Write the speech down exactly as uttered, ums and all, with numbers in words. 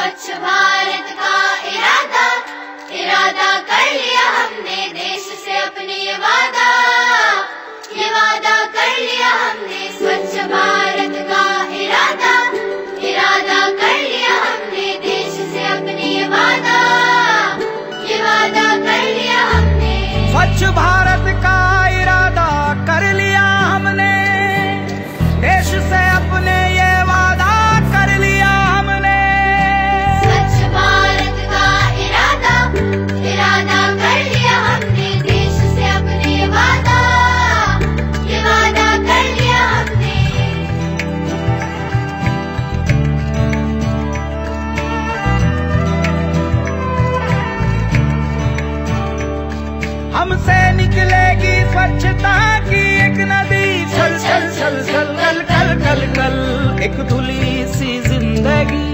स्वच्छ भारत का इरादा इरादा कर लिया हमने, देश से अपने ये वादा ये वादा कर लिया हमने। स्वच्छ भारत का इरादा इरादा कर लिया हमने, देश से अपने ये वादा ये वादा कर लिया हमने। स्वच्छ भारत का इरादा कर लिया हमने, देश से अपने ये वादा कर लिया हमने। स्वच्छ भारत का इरादा इरादा कर लिया हमने, देश से अपने ये वादा ये वादा कर लिया हमने। हमसे निकलेगी स्वच्छता की एक नदी, छल छल छल छल कल कल कल कल एक धुली सी जिंदगी।